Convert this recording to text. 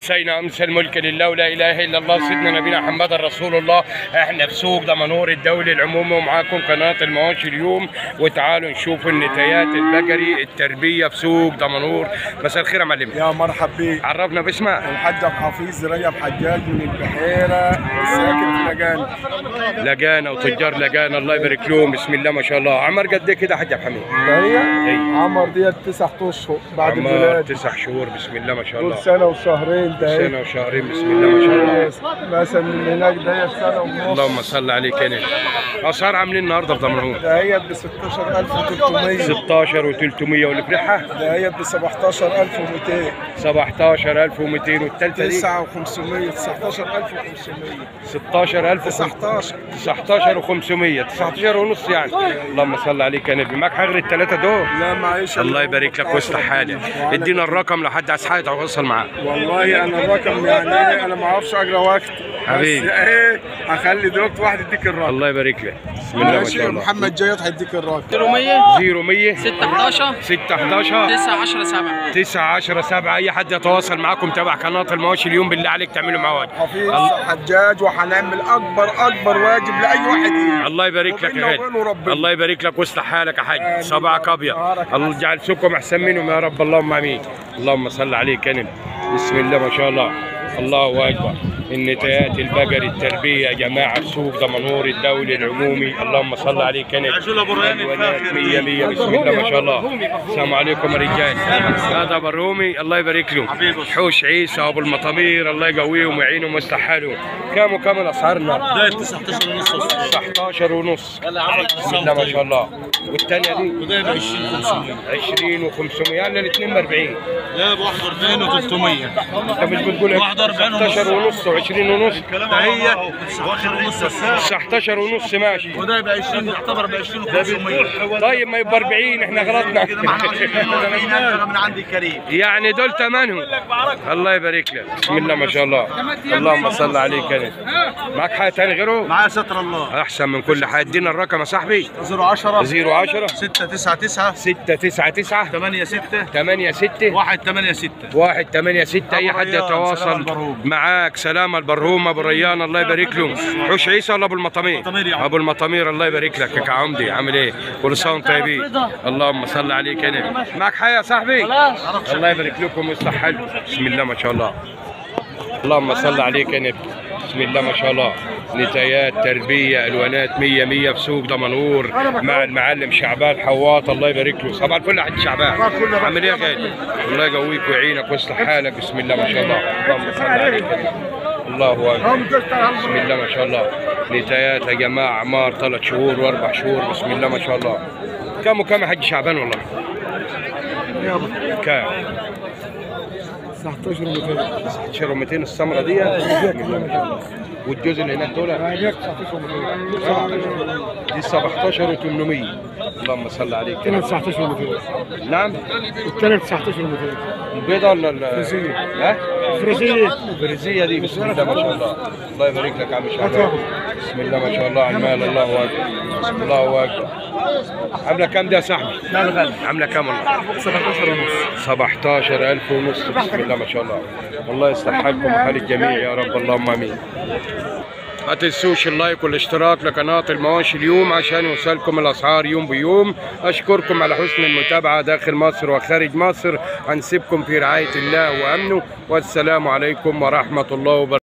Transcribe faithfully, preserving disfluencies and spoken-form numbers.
سيدنا امس الملك لله ولا اله الا الله سيدنا نبينا محمد رسول الله. احنا في سوق دمنهور الدولي العمومي ومعاكم قناه المواشي اليوم، وتعالوا نشوف النتايات البقري التربيه في سوق دمنهور. مساء الخير يا معلم. يا مرحب بيك. عرفنا باسمك. الحاج ابو حفيظ رجب حجاج من البحيره، ساكن في لجانه. لجانه وتجار لجانه الله يبارك لهم. بسم الله ما شاء الله. عمر قد ايه كده يا حاج حميد؟ هي عمر ديت تسع اشهر بعد الولاده. تسع شهور. بسم الله ما شاء الله. كل سنه وشهرين. سنة وشهرين. بسم الله ما شاء الله. مثلا من هناك ديت سنة ونص. اللهم صل عليك يا نبي. أسعار عاملين النهارده في دمنهور؟ دهيت ب ستاشر ألف وتلتمية. ستاشر وتلتمية واللي فرحها؟ دهيت ب سبعتاشر ألف ومئتين. سبعتاشر ألف ومئتين والثالثة دي؟ تسعة وخمسمية. تسعتاشر ألف وخمسمية. ستاشر ألف. تسعتاشر. تسعتاشر وخمسمية. تسعتاشر ونص يعني. اللهم صل عليك يا نبي. معاك حاجة الثلاثة دول؟ لا معيش. الله يبارك لك ويصلح حالك. ادينا الرقم لو حد عايز حاجة يتواصل معاه. والله أنا الرقم يعني إيه، أنا ما أعرفش أقرا وقت. حبيبي. بس إيه هخلي دلوقتي واحد يديك الرقم. الله يبارك لك. بسم الله ما شاء الله. محمد جيد هيديك الرقم. صفر مية صفر مية ستة حداشر ستة حداشر تسعة عشرة سبعة تسعة عشرة سبعة. اي حد يتواصل معاكم تبع قناه المواشي اليوم بالله عليك تعملوا معاه واجب. حفيظ حجاج، وهنعمل اكبر اكبر واجب لاي واحد يجي. الله يبارك لك يا غالي. الله يبارك لك ويصلح حالك يا حاج. صباحك ابيض. الله يجعل سوقكم احسن منهم يا رب. اللهم امين. اللهم صل عليك يا نبي. بسم الله ما شاء الله. الله اكبر. النتايات البقري التربيه يا جماعه في سوق دمنهور الدولي العمومي. اللهم صل عليك يا نبي. الولاد مية مية. بسم الله ما شاء الله. السلام عليكم يا رجال. هذا ابو الرومي الله يبارك له. حوش عيسى ابو المطامير الله يقويهم ويعينهم ويصلح حالهم. كام وكام الاسعار النهارده؟ ده تسعتاشر ونص. تسعتاشر ونص. بسم الله ما شاء الله. والثانيه دي؟ وده ب عشرين وخمسمية. عشرين وخمسمية يعني الاثنين ب أربعين. لا ب واحد وأربعين وتلتمية. انت مش بتقول تسعتاشر ونص وعشرين ونص؟ هي تسعتاشر ونص بس. تسعتاشر ونص ماشي. وده ب عشرين يعتبر ب عشرين وخمسمية. طيب ما يبقى أربعين احنا غلطنا. من عندي كريم. يعني دول ثمنهم. الله يبارك لك. بسم الله ما شاء الله. اللهم صل عليك يا نبي. معاك حاجه ثاني غيره؟ معايا ستر الله. احسن من كل حاجه. ادينا الرقم يا صاحبي. صفر عشرة صفر عشرة ستة تسعة تسعة ستة تسعة تسعة ثمانية ستة ثمانية ستة واحد ثمانية ستة واحد ثمانية ستة. اي حد ريان، سلام يتواصل البرهوم. معاك. سلام البرهوم ابو ريان الله يبارك له. حوش عيسى ولا ابو المطامير؟ المطامير يا عم. ابو المطامير الله يبارك لك يا كعمدي. عامل ايه؟ كل سنه وانتم طيبين. اللهم صل عليك يا نبي. معاك حاجه يا صاحبي؟ الله يبارك لكم ويصلح حالكم. بسم الله ما شاء الله. اللهم صل عليك يا نبي. بسم الله ما شاء الله. نتايات تربيه الوانات مية مية في سوق دمنهور مع المعلم شعبان حواط الله يبارك له. صباح الفل يا حاج شعبان. عامل ايه يا غالي؟ الله يقويك ويعينك ويصلح حالك. بسم الله ما شاء الله. اللهم صل عليك يا نبي. الله اكبر. بسم الله ما شاء الله. نتايات يا جماعه اعمار ثلاث شهور واربع شهور. بسم الله ما شاء الله. كم وكم يا حاج شعبان والله؟ كام؟ تسعتاشر ومئتين. تسعتاشر ومئتين السمره دي. بسم الله ما شاء الله. والجزء اللي هناك دول؟ دي سبعتاشر وثمانمية. اللهم صل عليك. الثانية تسعتاشر ومئتين. نعم؟ الثانية تسعتاشر ومئتين. البيضة ولا الفريزية؟ ها؟ الفريزية. الفريزية دي. بسم الله ما شاء الله. الله يبارك لك يا عم شعبان. بسم الله ما شاء الله على المال. الله اكبر. الله اكبر. عاملة كام دي يا صاحبي؟ لا الغالي. عاملة كام والله؟ سبعتاشر ونص. سبعتاشر ألف ونص. بسم الله ما شاء الله. الله يصلح حالكم وحال الجميع يا رب. اللهم امين. ما تنسوش اللايك والاشتراك لقناة المواشي اليوم عشان يوصلكم الاسعار يوم بيوم. اشكركم على حسن المتابعة داخل مصر وخارج مصر. هنسيبكم في رعاية الله وامنه، والسلام عليكم ورحمة الله وبركاته.